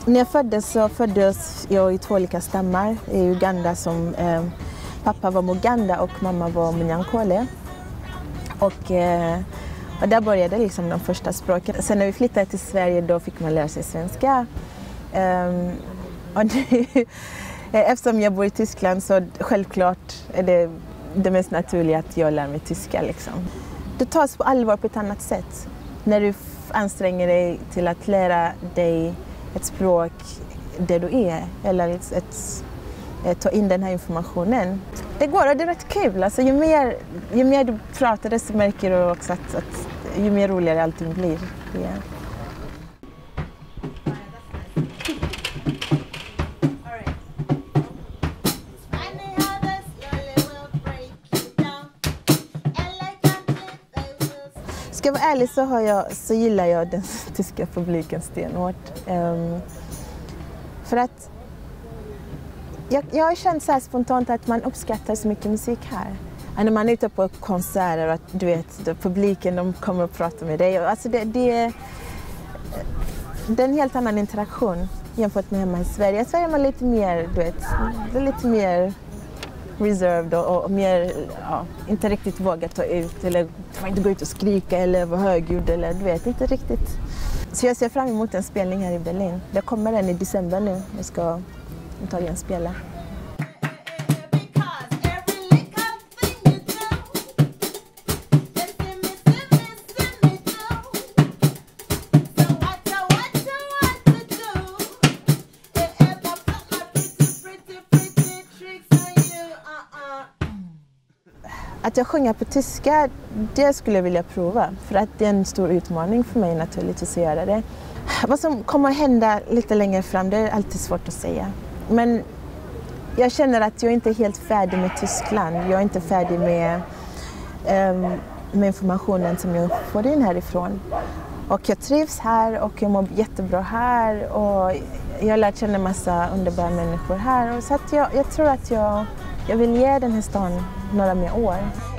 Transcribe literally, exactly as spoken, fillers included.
När jag föddes så föddes jag i två olika stammar. I Uganda som eh, pappa var Muganda och mamma var Munyankole. Och, eh, och där började liksom de första språken. Sen när vi flyttade till Sverige då fick man lära sig svenska. Um, och nu, eftersom jag bor i Tyskland så självklart är det det mest naturliga att jag lär mig tyska. Liksom. Det tas på allvar på ett annat sätt. När du anstränger dig till att lära dig ett språk där du är eller ett, ett, ett, ta in den här informationen. Det går och det är rätt kul. Alltså, ju, mer, ju mer du pratar desto märker du också att, att ju mer roligare allting blir. Yeah. Ska jag vara ärlig så, har jag, så gillar jag den tyska publiken stenhårt. Um, för att jag, jag har känt så här spontant att man uppskattar så mycket musik här. Och när man är ute på konserter och att du vet, publiken de kommer och pratar med dig. Alltså det, det, det är en helt annan interaktion jämfört med hemma i Sverige. I Sverige är man lite mer, du vet, det är lite mer reserved och, och mer, ja, inte riktigt våga ta ut eller får inte gå ut och skrika eller vara högljudd eller du vet inte riktigt. Så jag ser fram emot en spelning här i Berlin. Det kommer den i december nu. Jag ska antagligen spela. Att jag sjunger på tyska, det skulle jag vilja prova. För att det är en stor utmaning för mig naturligtvis att göra det. Vad som kommer att hända lite längre fram, det är alltid svårt att säga. Men jag känner att jag inte är helt färdig med Tyskland. Jag är inte färdig med, um, med informationen som jag får in härifrån. Och jag trivs här och jag mår jättebra här. Och jag har lärt känna en massa underbara människor här. Och så att jag, jag tror att jag, jag vill ge den här stan några mer år.